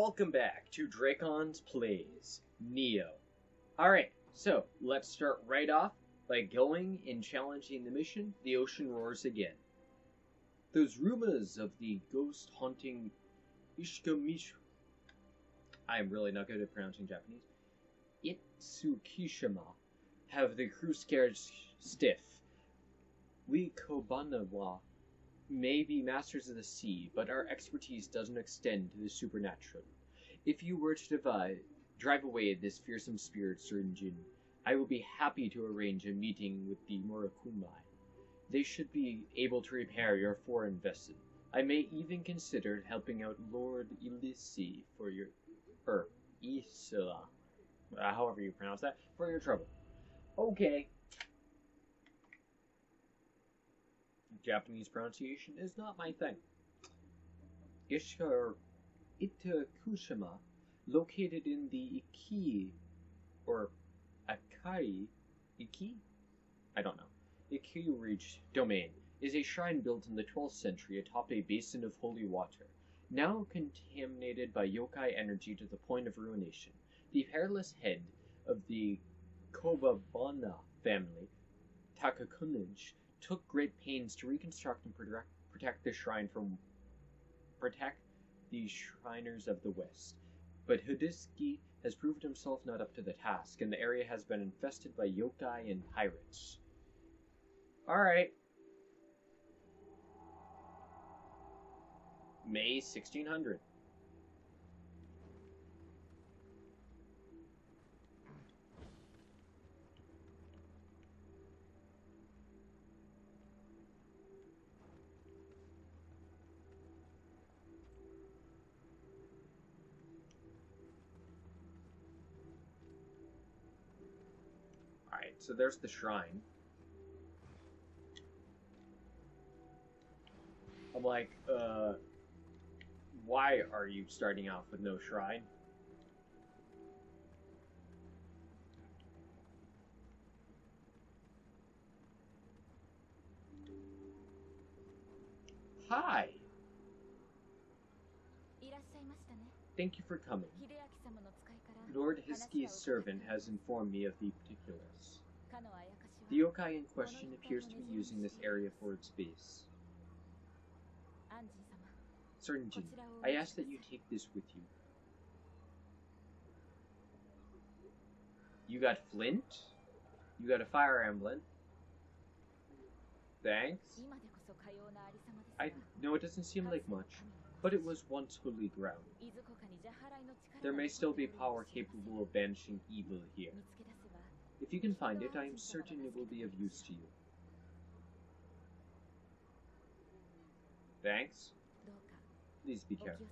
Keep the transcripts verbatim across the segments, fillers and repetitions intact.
Welcome back to Dracon's Plays Neo. Alright, so let's start right off by going and challenging the mission, The Ocean Roars Again. Those rumors of the ghost-haunting Ishikamishu... I am really not good at pronouncing Japanese. Itsukishima have the crew scared stiff. We Kobanawa may be masters of the sea, but our expertise doesn't extend to the supernatural. If you were to divide, drive away this fearsome spirit, Surinjin, I will be happy to arrange a meeting with the Murakumai. They should be able to repair your foreign vessel. I may even consider helping out Lord Ilisi for your... er, Isla, uh, however you pronounce that, for your trouble. Okay. Japanese pronunciation is not my thing. Ishikar Itakushima, located in the Iki, or Akai, Iki? I don't know. Iki Reach domain, is a shrine built in the twelfth century atop a basin of holy water, now contaminated by yokai energy to the point of ruination. The hairless head of the Kobabana family, Takakunij, took great pains to reconstruct and protect the shrine from protect the Shriners of the West. But Hodiski has proved himself not up to the task, and the area has been infested by yokai and pirates. Alright. May sixteen hundred. Alright, so there's the shrine. I'm like, uh, why are you starting off with no shrine? Hi! Thank you for coming. Lord Hiski's servant has informed me of the particulars. The yokai in question appears to be using this area for its base. Surinjin, I ask that you take this with you. You got flint? You got a fire emblem? Thanks. I know it doesn't seem like much, but it was once holy ground. There may still be power capable of banishing evil here. If you can find it, I am certain it will be of use to you. Thanks. Please be careful.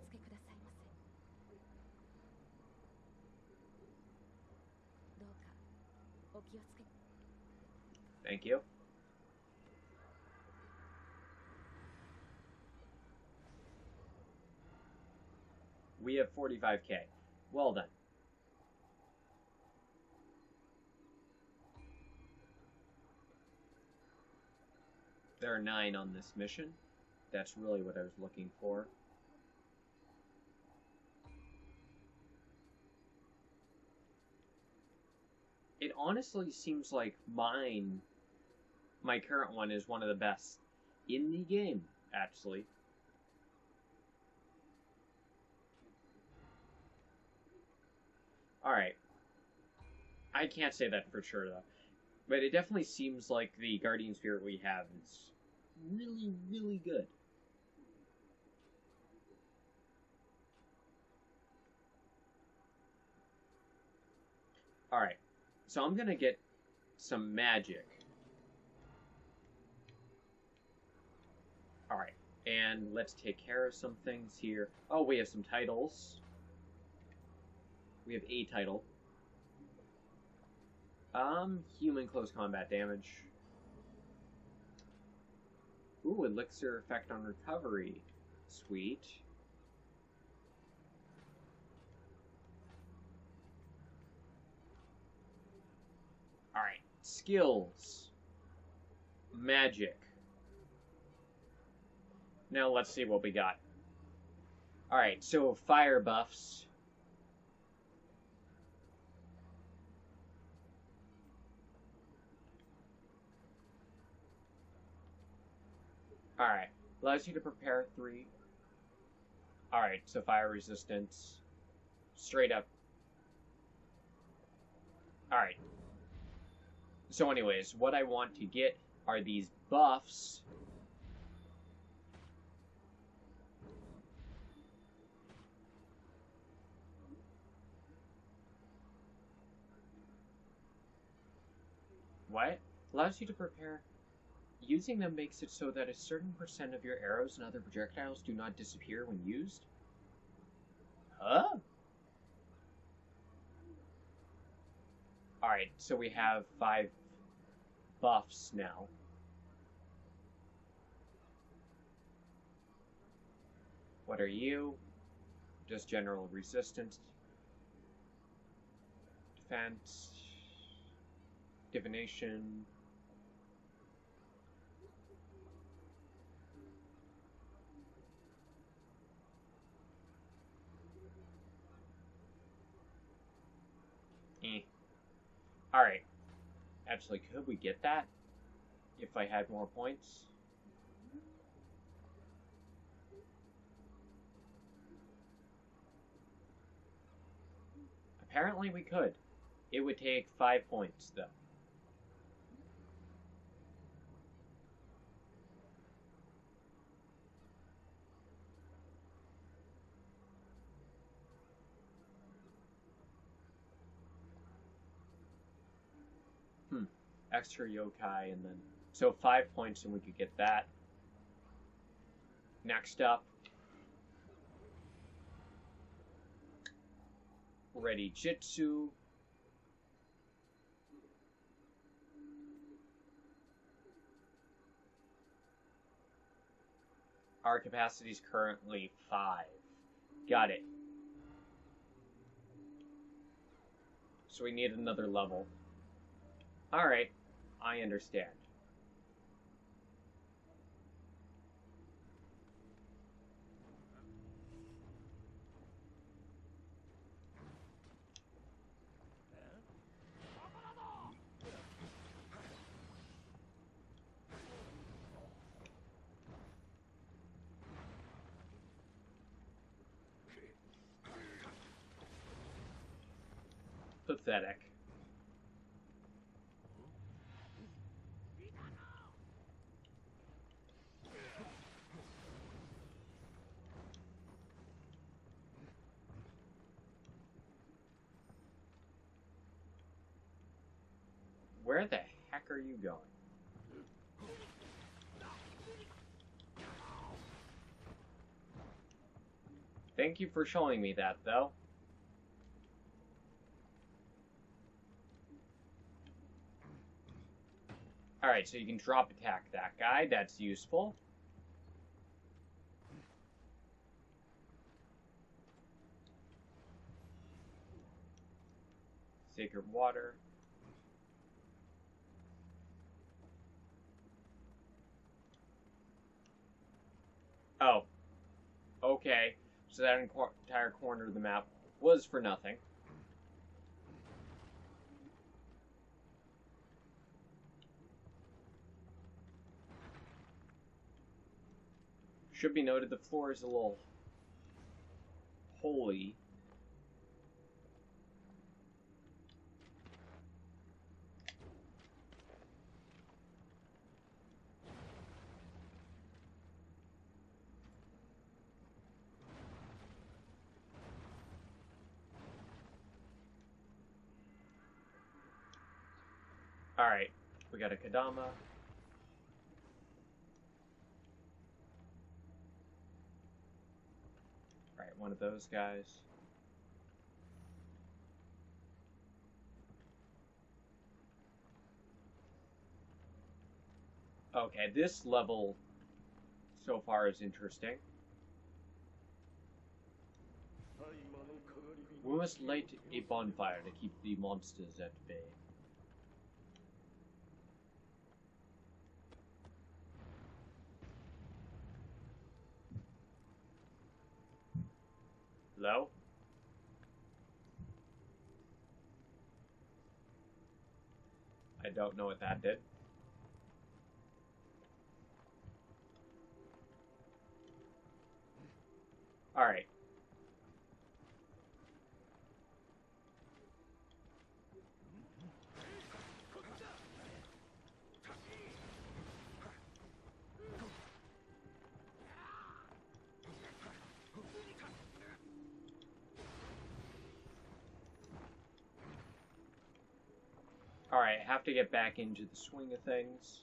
Thank you. We have forty-five K. Well done. There are nine on this mission. That's really what I was looking for. It honestly seems like mine, my current one, is one of the best in the game, actually. Alright. I can't say that for sure, though. But it definitely seems like the Guardian Spirit we have is really, really good. Alright. So I'm gonna get some magic. Alright. And let's take care of some things here. Oh, we have some titles. We have a title. Um, human close combat damage. Ooh, elixir effect on recovery. Sweet. Alright, skills. Magic. Now let's see what we got. Alright, so fire buffs. Alright, allows you to prepare three. Alright, so fire resistance. Straight up. Alright. So anyways, what I want to get are these buffs. What? Allows you to prepare. Using them makes it so that a certain percent of your arrows and other projectiles do not disappear when used. Huh? Alright, so we have five buffs now. What are you? Just general resistance. Defense. Divination. Eh. Alright. Actually, could we get that? If I had more points? Apparently we could. It would take five points, though. Hmm. Extra yokai, and then... So five points and we could get that. Next up. Ready Jitsu. Our capacity is currently five. Got it. So we need another level. Alright, I understand. Pathetic. Where the heck are you going? Thank you for showing me that, though. Alright, so you can drop attack that guy. That's useful. Sacred water. Oh. Okay. So that entire corner of the map was for nothing. Should be noted the floor is a little holy. Alright, we got a Kadama. Alright, one of those guys. Okay, this level so far is interesting. We must light a bonfire to keep the monsters at bay. Hello? I don't know what that did. Alright. Alright, I have to get back into the swing of things.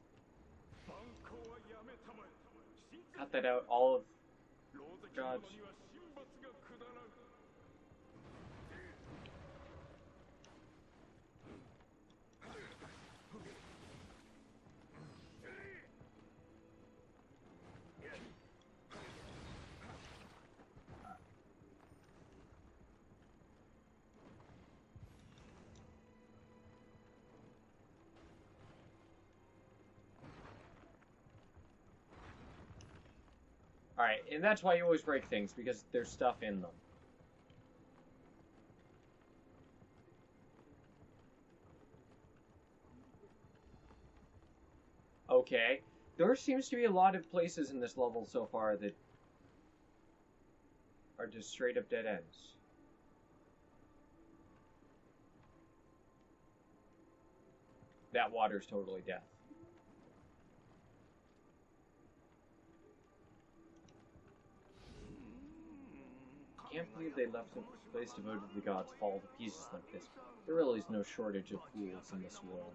Cut that out, all of God's. Alright, and that's why you always break things, because there's stuff in them. Okay. There seems to be a lot of places in this level so far that are just straight up dead ends. That water's totally death. I can't believe they left a place devoted to the gods fall to pieces like this. There really is no shortage of fools in this world.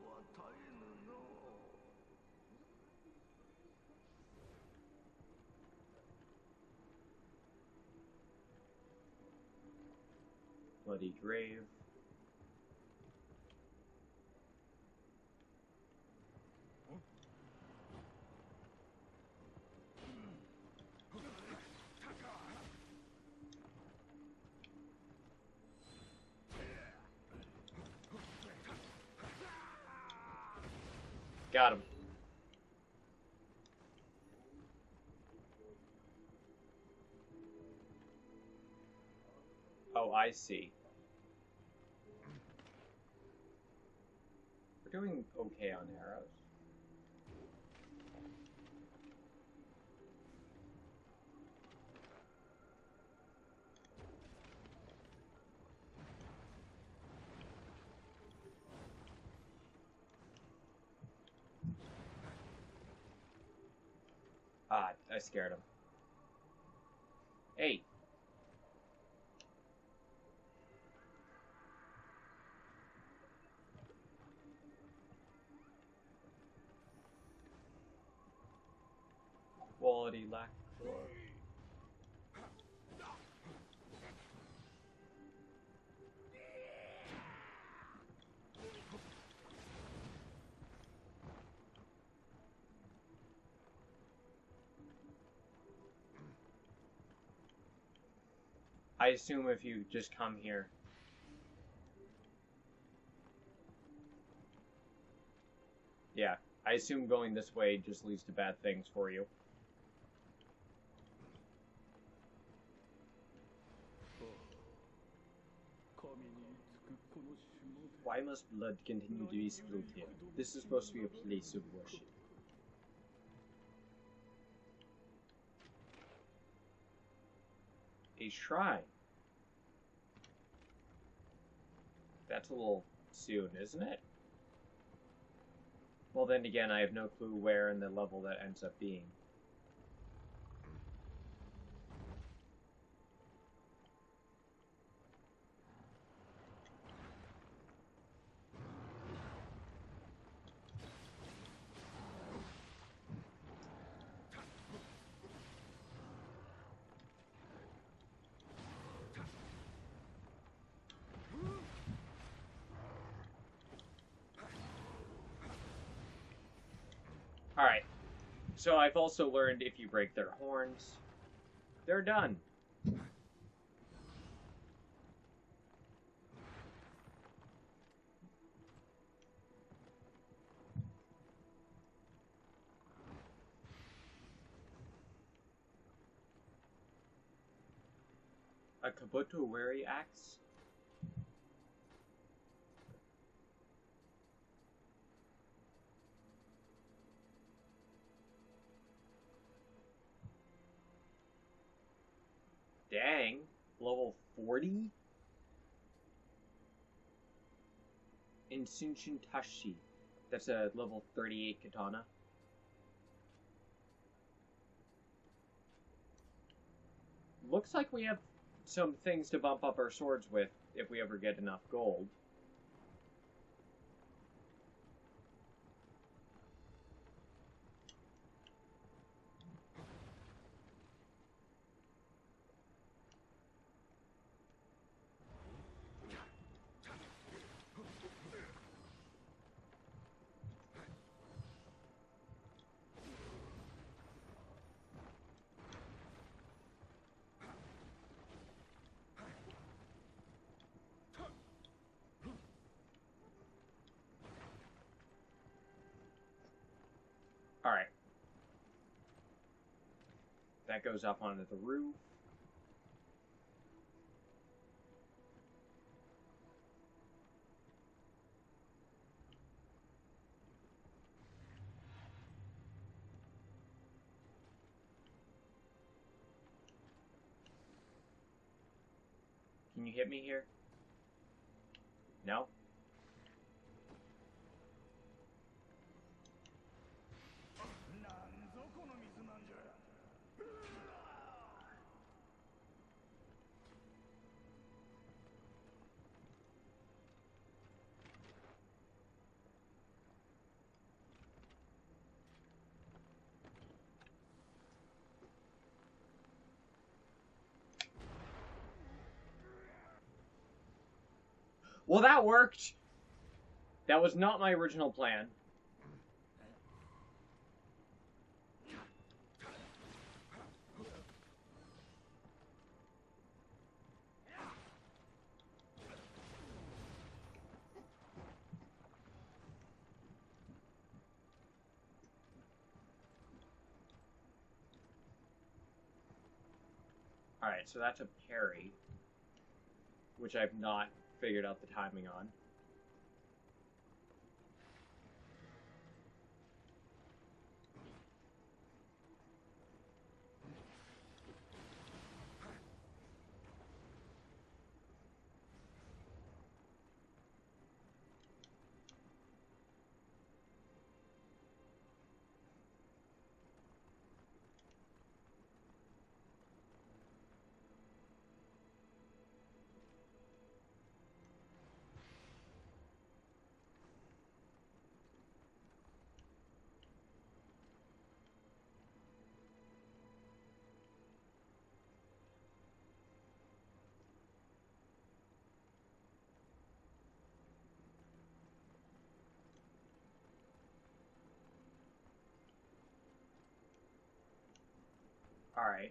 Bloody grave. Got him. Oh, I see. We're doing okay on arrows. Ah, I scared him. Hey. Quality lack. I assume if you just come here. Yeah, I assume going this way just leads to bad things for you. Why must blood continue to be spilled here? This is supposed to be a place of worship. A shrine. That's a little soon, isn't it? Well, then again, I have no clue where in the level that ends up being. Alright, so I've also learned if you break their horns, they're done. A Kabuto Wary axe? Dang. Level forty? Insunshin Tashi. That's a level thirty-eight katana. Looks like we have some things to bump up our swords with if we ever get enough gold. Alright. That goes up onto the roof. Can you hit me here? No? Well, that worked! That was not my original plan. Alright, so that's a parry, which I've not figured out the timing on. Alright.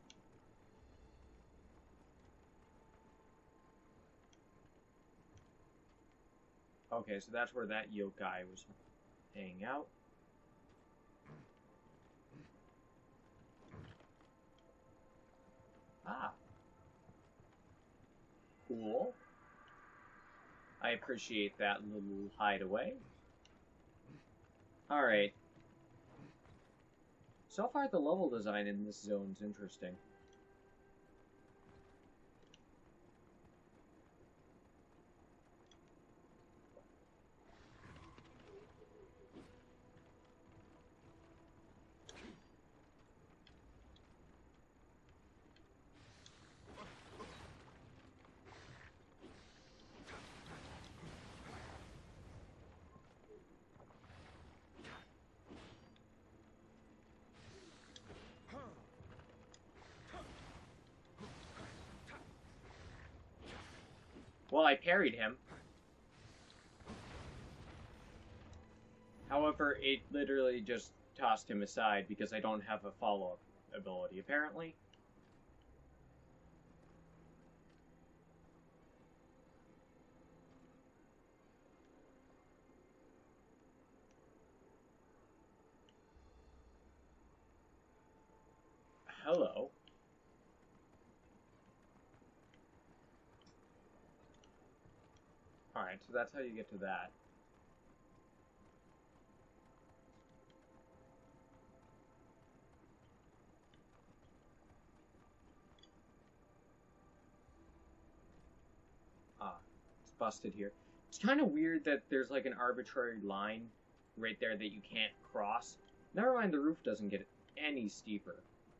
Okay, so that's where that yokai was hanging out. Ah. Cool. I appreciate that little hideaway. Alright. So far, the level design in this zone's interesting. Well, I parried him. However, it literally just tossed him aside because I don't have a follow-up ability, apparently. Hello. Alright, so that's how you get to that. Ah, it's busted here. It's kind of weird that there's like an arbitrary line right there that you can't cross. Never mind, the roof doesn't get any steeper.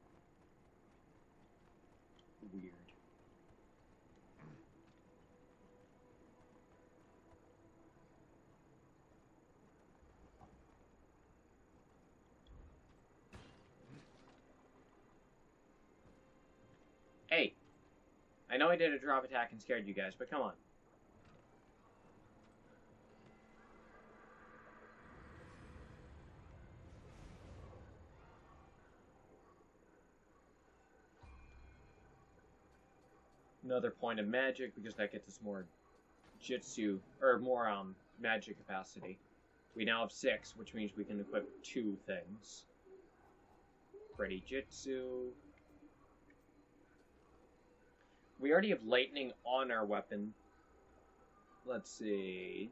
Weird. Hey, I know I did a drop attack and scared you guys, but come on. Another point of magic, because that gets us more Jitsu, or more um magic capacity. We now have six, which means we can equip two things. Ready Jitsu. We already have lightning on our weapon. Let's see.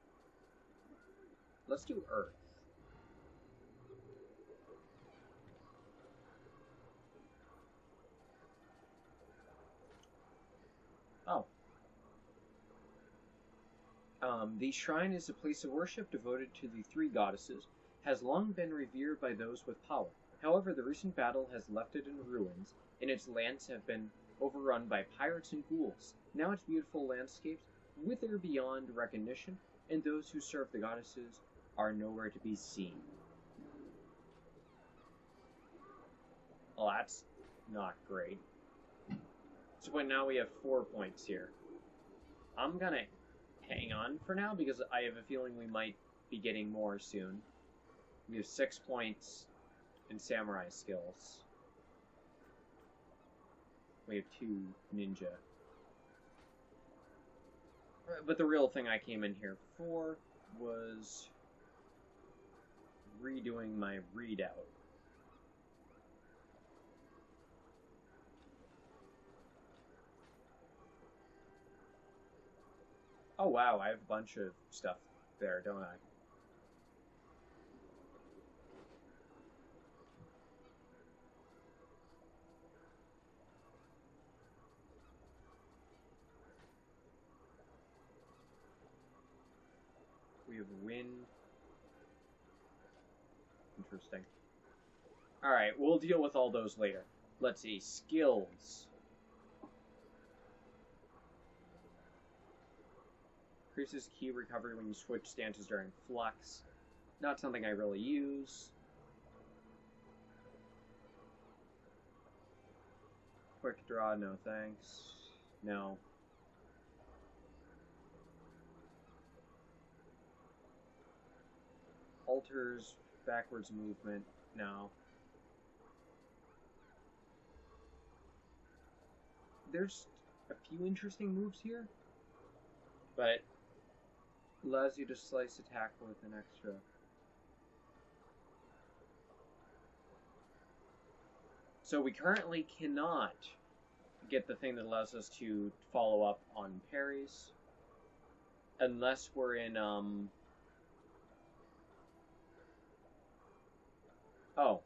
Let's do Earth. Oh. Um, the shrine is a place of worship devoted to the three goddesses, has long been revered by those with power. However, the recent battle has left it in ruins, and its lands have been overrun by pirates and ghouls. Now its beautiful landscapes wither beyond recognition, and those who serve the goddesses are nowhere to be seen. Well, that's not great. So but now we have four points here. I'm gonna hang on for now because I have a feeling we might be getting more soon. We have six points in samurai skills. We have two ninja. But the real thing I came in here for was redoing my readout. Oh wow, I have a bunch of stuff there, don't I? We have wind. Interesting. Alright, we'll deal with all those later. Let's see, skills. Increases key recovery when you switch stances during flux. Not something I really use. Quick draw, no thanks. No. Alters backwards movement, no. There's a few interesting moves here, but allows you to slice attack with an extra. So we currently cannot get the thing that allows us to follow up on parries unless we're in um oh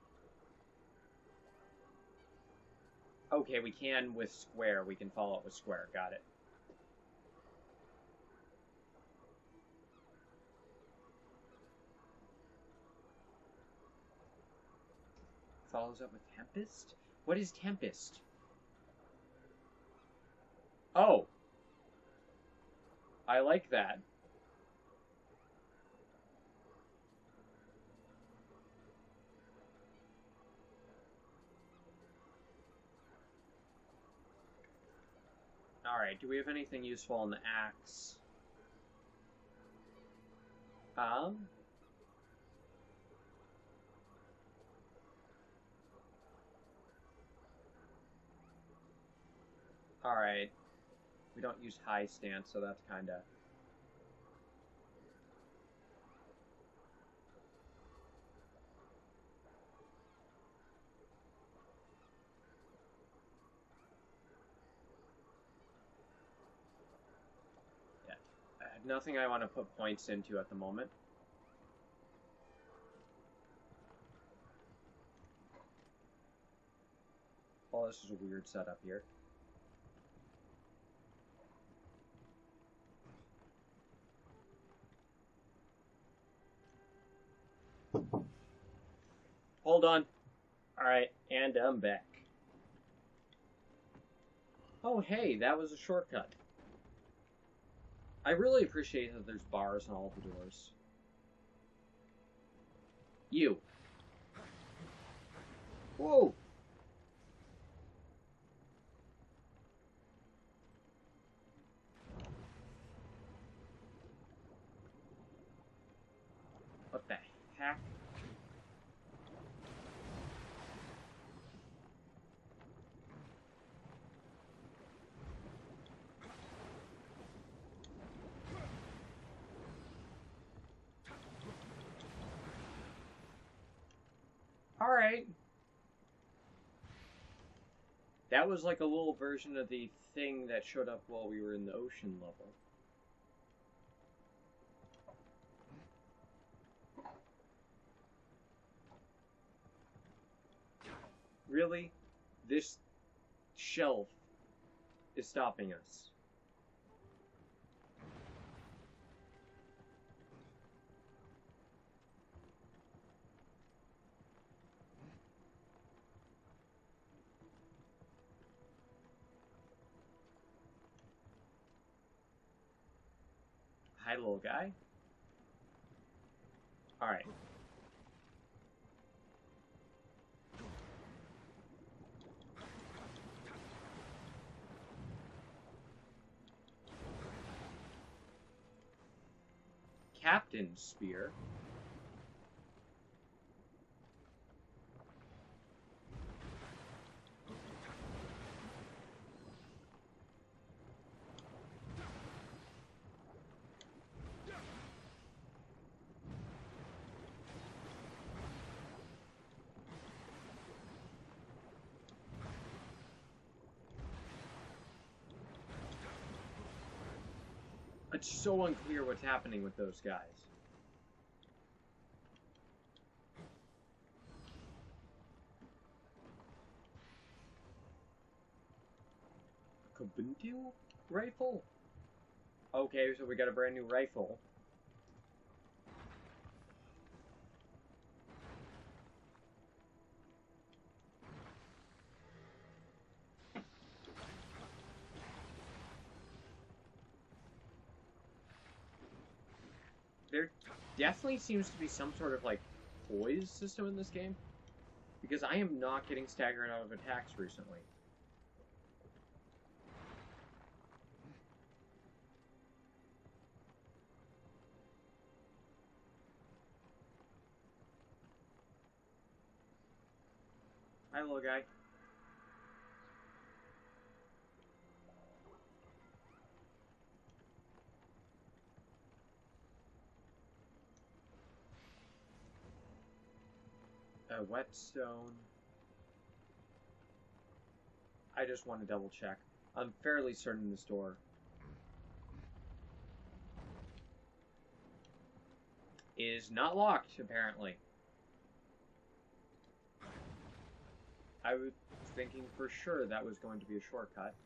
okay, we can with square. We can follow up with square. Got it. Follows up with Tempest? What is Tempest? Oh. I like that. Alright, do we have anything useful on the axe? Um... Alright. We don't use high stance, so that's kinda... Yeah. nothing I want to put points into at the moment. Oh, this is a weird setup here. Hold on. Alright, and I'm back. Oh, hey, that was a shortcut. I really appreciate that there's bars on all the doors. You. Whoa! What the heck? Alright. That was like a little version of the thing that showed up while we were in the ocean level. Really? This shelf is stopping us. Hi, little guy. Alright. Captain's spear. It's so unclear what's happening with those guys. Kubuntu rifle? Okay, so we got a brand new rifle. There definitely seems to be some sort of, like, poise system in this game. Because I am not getting staggered out of attacks recently. Hi, little guy. A whetstone. I just want to double check. I'm fairly certain this door is not locked, apparently. I was thinking for sure that was going to be a shortcut.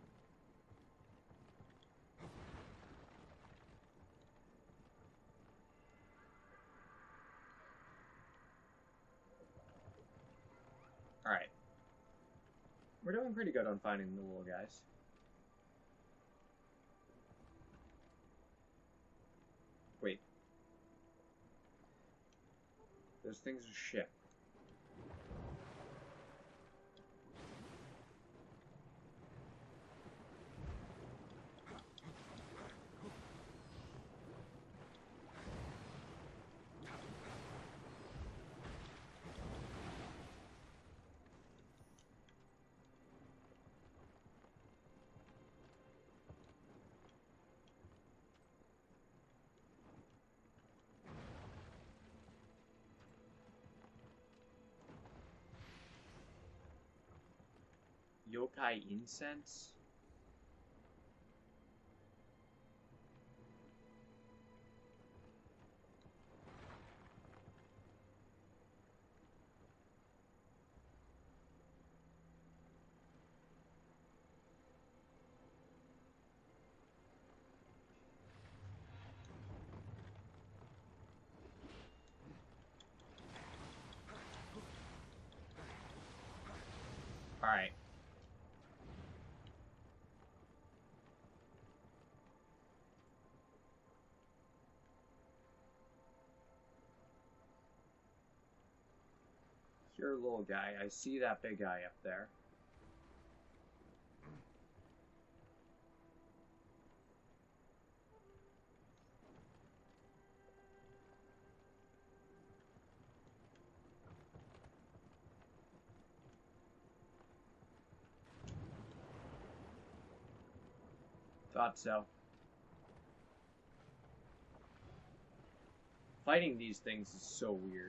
Alright. We're doing pretty good on finding the little guys. Wait. Those things are shit. Yokai incense? Alright. You're a little guy. I see that big guy up there. Thought so. Fighting these things is so weird.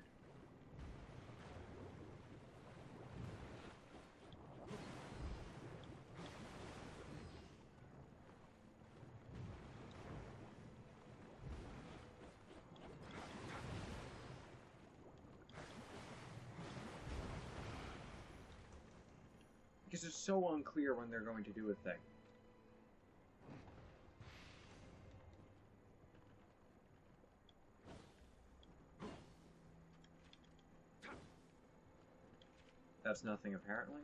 Because it's so unclear when they're going to do a thing. That's nothing, apparently.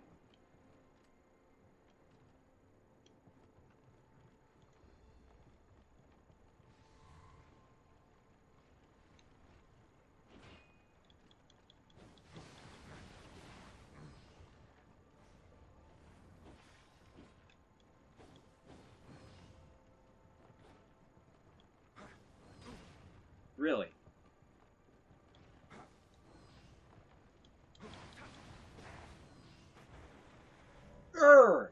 Really? Urgh!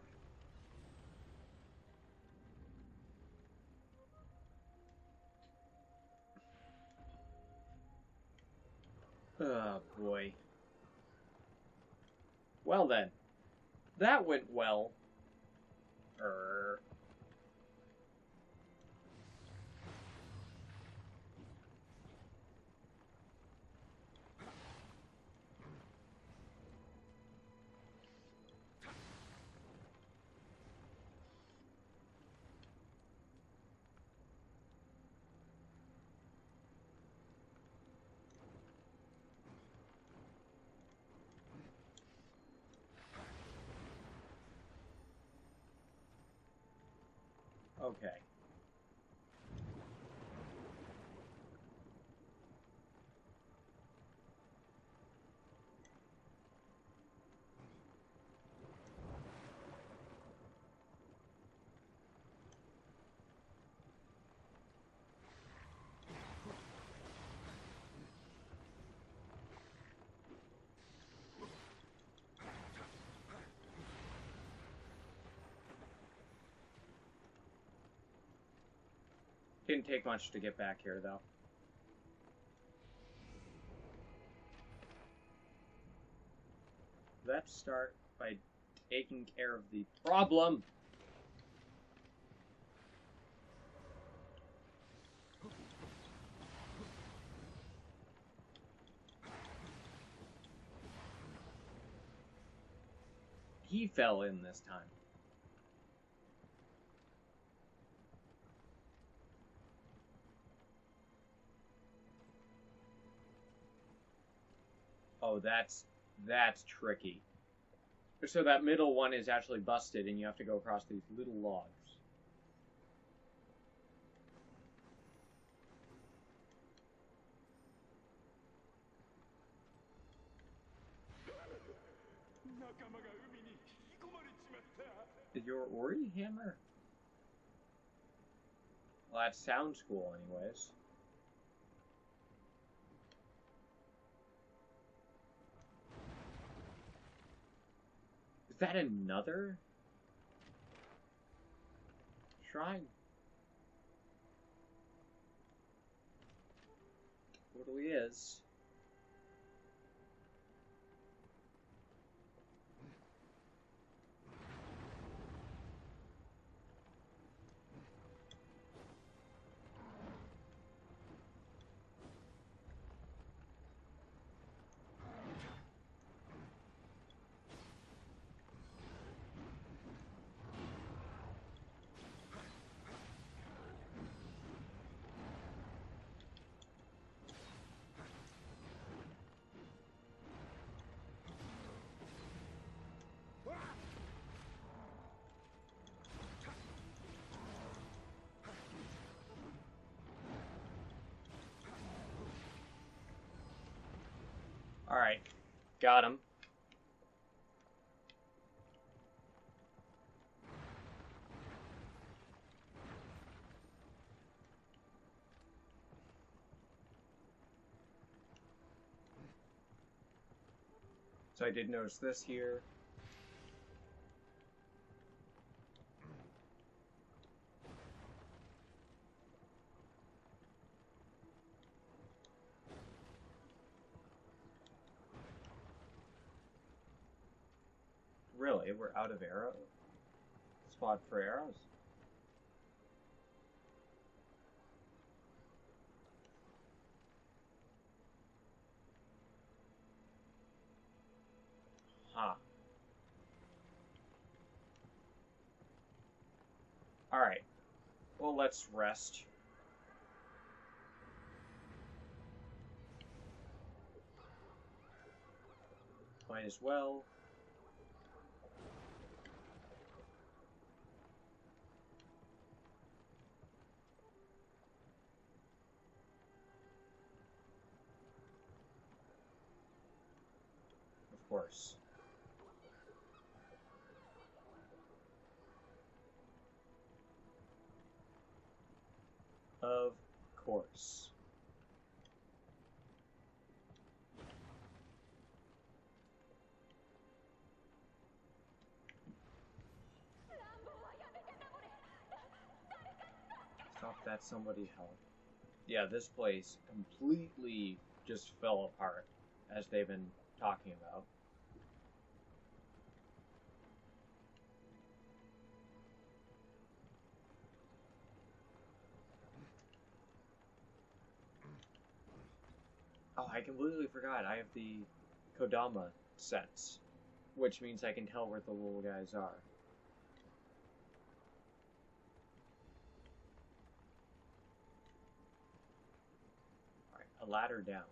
Oh, boy. Well, then. That went well. Urgh. Okay. Didn't take much to get back here, though. Let's start by taking care of the problem. He fell in this time. Oh, that's that's tricky. So that middle one is actually busted, and you have to go across these little logs. Is your Ori hammer? Well, that sounds cool, anyways. Is that another shrine? Totally is. Alright. Got him. So I did notice this here. Really? We're out of arrow? Spot for arrows? Huh. Alright. Well, let's rest. Might as well. Of course. Of course. Stop that, somebody help. Yeah, this place completely just fell apart, as they've been talking about. Oh, I completely forgot. I have the Kodama sense, which means I can tell where the little guys are. Alright, a ladder down.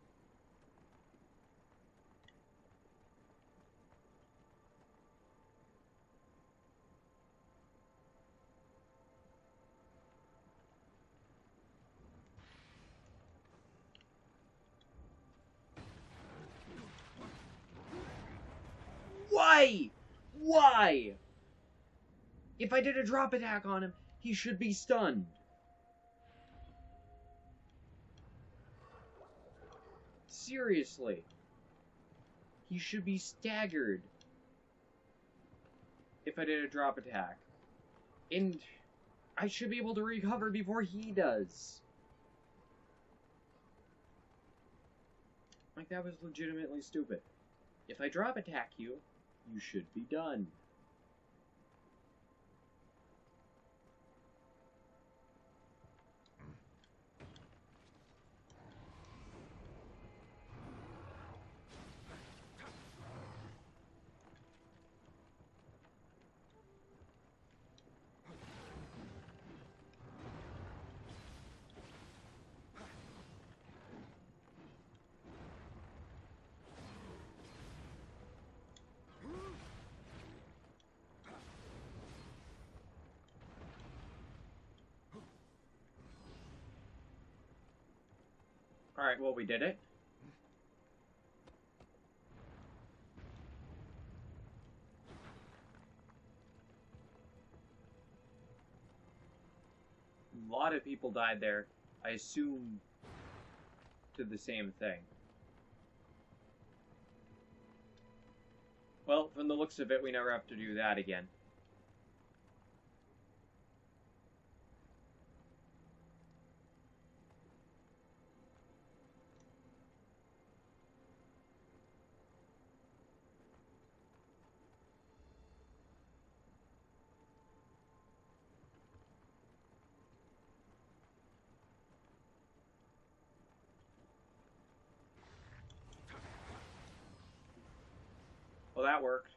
Why? Why? If I did a drop attack on him, he should be stunned. Seriously. He should be staggered if I did a drop attack. And I should be able to recover before he does. Like, that was legitimately stupid. If I drop attack you, you should be done. Alright, well, we did it. A lot of people died there. I assume to the same thing. Well, from the looks of it, we never have to do that again. Well, that worked.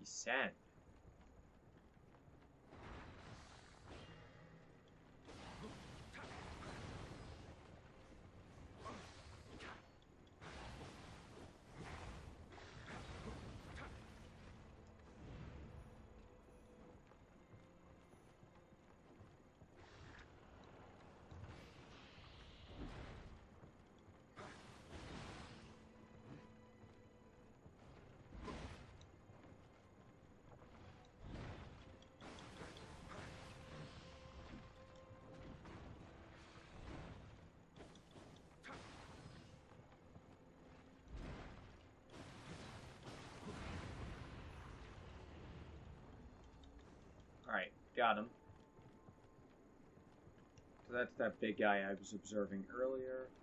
Descend. Alright, got him. So that's that big guy I was observing earlier.